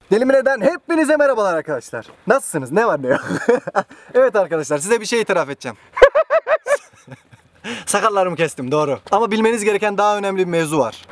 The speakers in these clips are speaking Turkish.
Delimine'den hepinize merhabalar arkadaşlar. Nasılsınız? Ne var ne yok? Evet arkadaşlar, size bir şey itiraf edeceğim. Sakallarımı kestim, doğru. Ama bilmeniz gereken daha önemli bir mevzu var.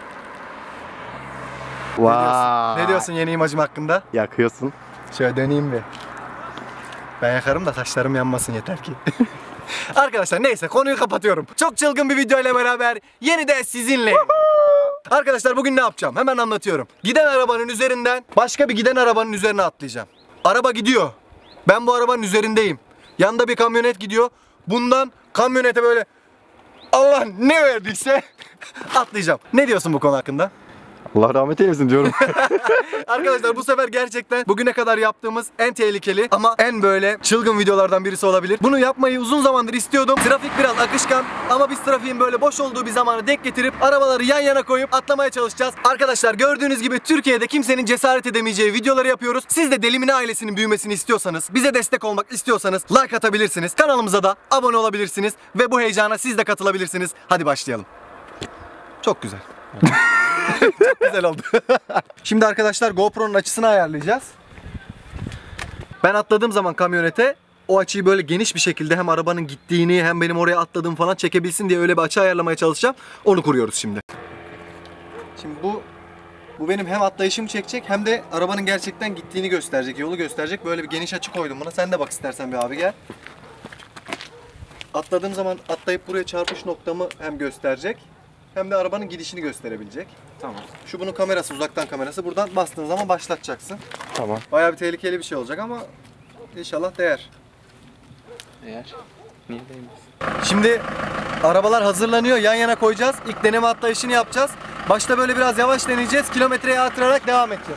Vay. Ne diyorsun yeni imajım hakkında? Yakıyorsun. Şöyle döneyim bir. Ben yakarım da saçlarım yanmasın yeter ki. Arkadaşlar neyse, konuyu kapatıyorum. Çok çılgın bir video ile beraber yeni de sizinle. Arkadaşlar bugün ne yapacağım? Hemen anlatıyorum. Giden arabanın üzerinden başka bir giden arabanın üzerine atlayacağım. Araba gidiyor. Ben bu arabanın üzerindeyim. Yanında bir kamyonet gidiyor. Bundan kamyonete böyle Allah ne verdiyse atlayacağım. Ne diyorsun bu konu hakkında? Allah rahmet eylesin diyorum. Arkadaşlar bu sefer gerçekten bugüne kadar yaptığımız en tehlikeli ama en böyle çılgın videolardan birisi olabilir. Bunu yapmayı uzun zamandır istiyordum. Trafik biraz akışkan ama biz trafiğin böyle boş olduğu bir zamanı denk getirip arabaları yan yana koyup atlamaya çalışacağız. Arkadaşlar gördüğünüz gibi Türkiye'de kimsenin cesaret edemeyeceği videoları yapıyoruz. Siz de Delimine ailesinin büyümesini istiyorsanız, bize destek olmak istiyorsanız like atabilirsiniz. Kanalımıza da abone olabilirsiniz ve bu heyecana siz de katılabilirsiniz. Hadi başlayalım. Çok güzel. Çok güzel oldu. Şimdi arkadaşlar GoPro'nun açısını ayarlayacağız. Ben atladığım zaman kamyonete o açıyı böyle geniş bir şekilde hem arabanın gittiğini hem benim oraya atladığımı falan çekebilsin diye öyle bir açı ayarlamaya çalışacağım. Onu kuruyoruz şimdi. Şimdi bu benim hem atlayışımı çekecek hem de arabanın gerçekten gittiğini gösterecek, yolu gösterecek. Böyle bir geniş açı koydum buna. Sen de bak istersen bir abi gel. Atladığım zaman atlayıp buraya çarpış noktamı hem gösterecek hem de arabanın gidişini gösterebilecek. Tamam. Şu bunun kamerası, uzaktan kamerası. Buradan bastığın zaman başlatacaksın. Tamam. Bayağı bir tehlikeli bir şey olacak ama inşallah değer. Değer. Niye değmez? Şimdi arabalar hazırlanıyor. Yan yana koyacağız. İlk deneme atlayışını yapacağız. Başta böyle biraz yavaş deneyeceğiz. Kilometreyi artırarak devam edeceğiz.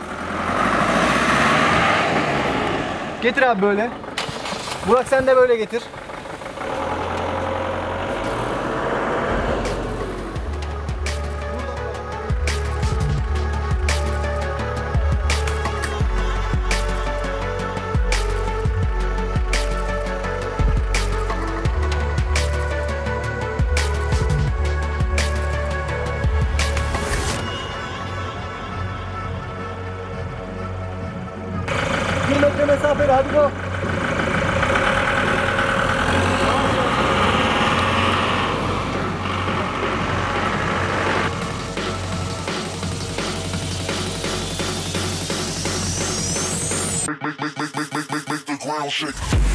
Getir abi böyle. Burak sen de böyle getir. Mesafeli hadi go. Make the ground shake.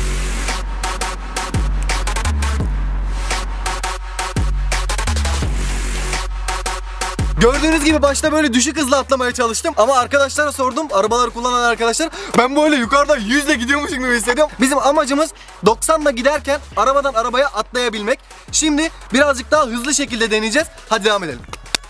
Gördüğünüz gibi başta böyle düşük hızla atlamaya çalıştım ama arkadaşlara sordum, arabaları kullanan arkadaşlar, ben böyle yukarıdan 100'le gidiyormuşum gibi hissediyorum. Bizim amacımız 90'la giderken arabadan arabaya atlayabilmek. Şimdi birazcık daha hızlı şekilde deneyeceğiz. Hadi devam edelim.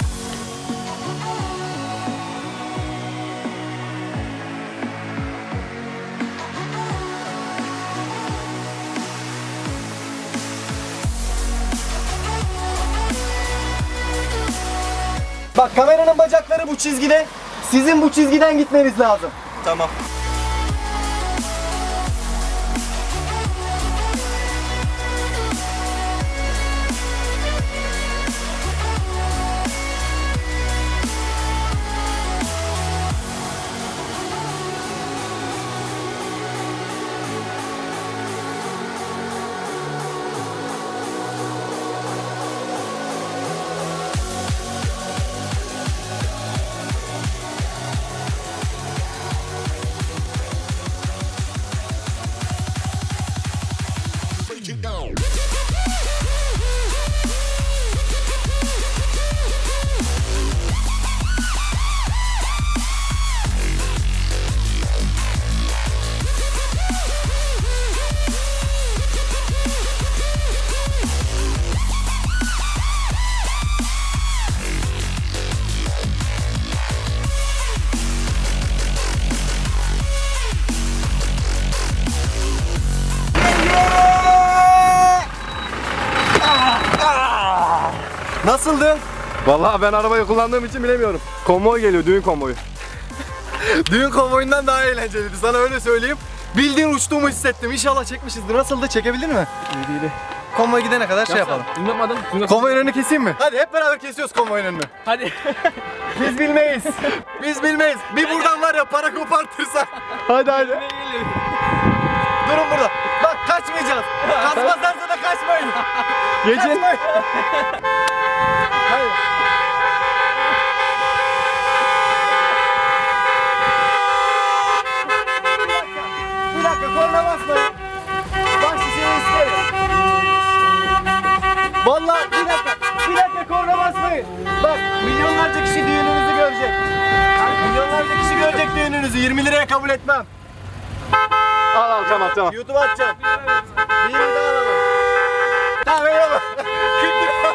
Bak kameranın bacakları bu çizgide. Sizin bu çizgiden gitmeniz lazım. Tamam. Nasıldı? Vallahi ben arabayı kullandığım için bilemiyorum. Konvoy geliyor, düğün konvoyu. Düğün konvoyundan daha eğlenceliydi, sana öyle söyleyeyim. Bildiğin uçtuğumu hissettim. İnşallah çekmişizdir. Nasıldı? Çekebildin mi? İyi değil. konvoy gidene kadar şey yapalım. Unutmadım. Konvoyun önünü keseyim mi? Hadi hep beraber kesiyoruz konvoyun önünü. Hadi. Biz bilmeyiz. Biz bilmeyiz. Bir buradan var ya para kopartırsak. Hadi. Durun burada. Bak kaçmayacağız. Kaçmazlarsa da kaçmayın. Geçin. Kaçmayın. Hayır. Bir dakika korna basmayın. Bak şişeyi isterim. Vallahi bir dakika korna basmayın. Bak milyonlarca kişi düğününüzü görecek. Milyonlarca kişi görecek düğününüzü. 20 liraya kabul etmem. Al tamam. YouTube'a atacağım. Bir daha alalım. Tamam eyvallah. 40 lira.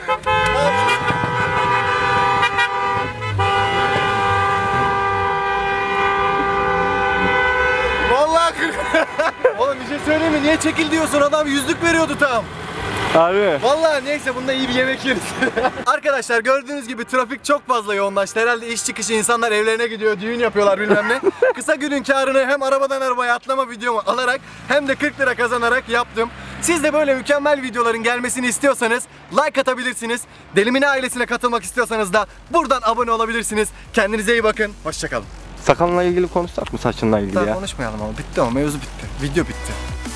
Vallahi 40. Oğlum bir şey söyleyeyim mi? Niye çekil diyorsun? Adam yüzlük veriyordu tam. Abi. Vallahi neyse bunda iyi bir yemek yeriz. Arkadaşlar gördüğünüz gibi trafik çok fazla yoğunlaştı. Herhalde iş çıkışı insanlar evlerine gidiyor, düğün yapıyorlar bilmem ne. Kısa günün karını hem arabadan arabaya atlama videomu alarak hem de 40 lira kazanarak yaptım. Siz de böyle mükemmel videoların gelmesini istiyorsanız like atabilirsiniz. Delimine ailesine katılmak istiyorsanız da buradan abone olabilirsiniz. Kendinize iyi bakın. Hoşçakalın. Sakalınla ilgili konuşsak mı saçınla ilgili Daha ya? konuşmayalım ama bitti ama mevzu bitti. Video bitti.